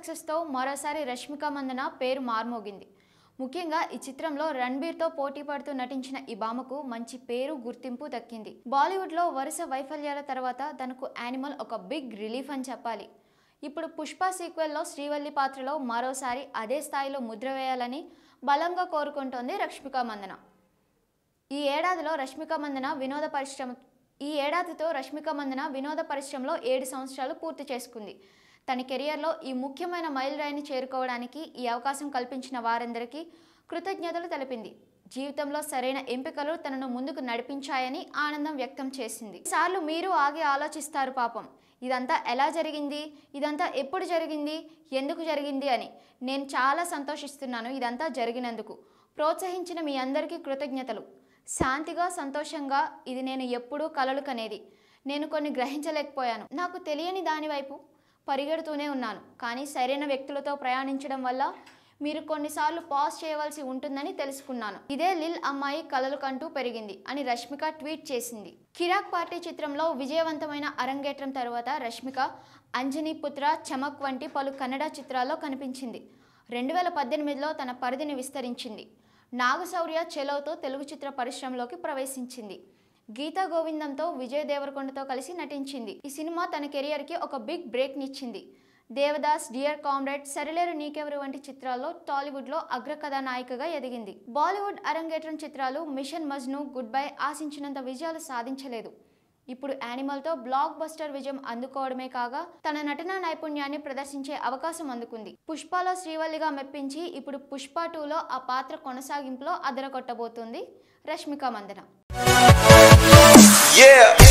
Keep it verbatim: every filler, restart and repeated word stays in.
Success తో మరోసారి రష్మిక మందన పేరు మార్మోగింది. ముఖ్యంగా ఈ చిత్రంలో రణబీర్ తో పోటీ పడుతూ నటించిన ఈ భామకు మంచి పేరు గుర్తింపు దక్కింది. బాలీవుడ్ లో వరుస వైఫల్యాల తర్వాత తనకు యానిమల్ ఒక బిగ్ రిలీఫ్ అని చెప్పాలి. ఇప్పుడు పుష్ప సీక్వెల్ లో శ్రీవల్లి పాత్రలో మరోసారి అదే స్థాయిలో ముద్ర వేయాలని బలంగా కోరుకుంటోంది రష్మిక మందన. ఈ ఏడాదిలో రష్మిక మందన వినోద పరిశ్రమ ఈ ఏడాదితో రష్మిక మందన వినోద పరిశ్రమలో ఏడు సంవత్సరాలు పూర్తి చేసుకుంది. తన కెరియర్లో ఈ ముఖ్యమైన మైలురాయిని చేరుకోవడానికి ఈ అవకాశం కల్పించిన వారందరికీ కృతజ్ఞతలు తెలిపింది. జీవితంలో సరైన ఎంపికలు తనను ముందుకు నడిపించాయని ఆనందం వ్యక్తం చేసింది. సార్లు మీరు ఆగి ఆలోచిస్తారు, పాపం ఇదంతా ఎలా జరిగింది, ఇదంతా ఎప్పుడు జరిగింది, ఎందుకు జరిగింది అని. నేను చాలా సంతోషిస్తున్నాను ఇదంతా జరిగినందుకు. ప్రోత్సహించిన మీ అందరికీ కృతజ్ఞతలు. శాంతిగా సంతోషంగా ఇది నేను ఎప్పుడూ కలలు కనేది. నేను కొన్ని గ్రహించలేకపోయాను. నాకు తెలియని దాని వైపు పరిగెడుతూనే ఉన్నాను. కానీ సరైన వ్యక్తులతో ప్రయాణించడం వల్ల మీరు కొన్నిసార్లు పాజ్ చేయవలసి ఉంటుందని తెలుసుకున్నాను. ఇదే లిల్ అమ్మాయి కలలు కంటూ పెరిగింది అని రష్మిక ట్వీట్ చేసింది. కిరాక్ పార్టీ చిత్రంలో విజయవంతమైన అరంగేట్రం తర్వాత రష్మిక అంజనీ పుత్ర, చమక్ వంటి పలు కన్నడ చిత్రాల్లో కనిపించింది. రెండు వేల పద్దెనిమిదిలో తన పరిధిని విస్తరించింది. నాగశౌర్య చెలోతో తెలుగు చిత్ర పరిశ్రమలోకి ప్రవేశించింది. గీతా గోవిందంతో విజయ్ దేవరకొండతో కలిసి నటించింది. ఈ సినిమా తన కెరియర్కి ఒక బిగ్ బ్రేక్ నిచ్చింది. దేవదాస్, డియర్ కామ్రేడ్, సరిలేరు నీకెవరు వంటి చిత్రాల్లో టాలీవుడ్లో అగ్రకథానాయికగా ఎదిగింది. బాలీవుడ్ అరంగేట్రం చిత్రాలు మిషన్ మజ్ను, గుడ్ బై ఆశించినంత విజయాలు సాధించలేదు. ఇప్పుడు యానిమల్తో బ్లాక్ బస్టర్ విజయం అందుకోవడమే కాగా తన నటనా నైపుణ్యాన్ని ప్రదర్శించే అవకాశం అందుకుంది. పుష్పలో శ్రీవల్లిగా మెప్పించి ఇప్పుడు పుష్ప టూలో ఆ పాత్ర కొనసాగింపులో అదరగొట్టబోతోంది రష్మిక మందన. Yeah.